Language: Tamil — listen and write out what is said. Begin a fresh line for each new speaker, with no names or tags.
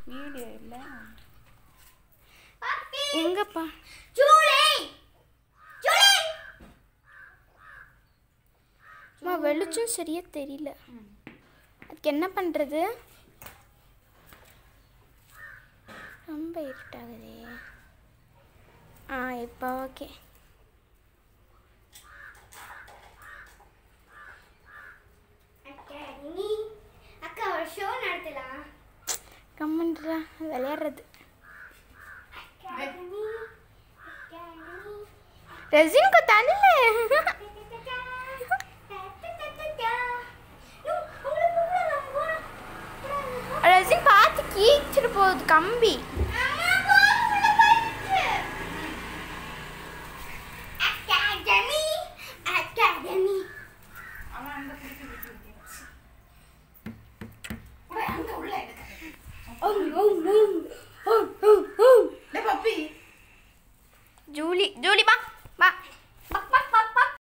வீடியோ இல்ல
எங்கப்பா
ஜூலி ஜூலி
அம்மா வெளிச்சம் சரியா தெரியல அதுக்கு என்ன பண்றது ரொம்ப இருட்டாகுதே இப்போ ஓகே
அக்கா ஒரு ஷோ நடத்தலாம்
கம்மன்றா விளையாடுறது ரெசின் को तल ரெசின் பார்த்து கீச்சிட்டு போகுது கம்பி ஜூலி ஜூலி பா பா பா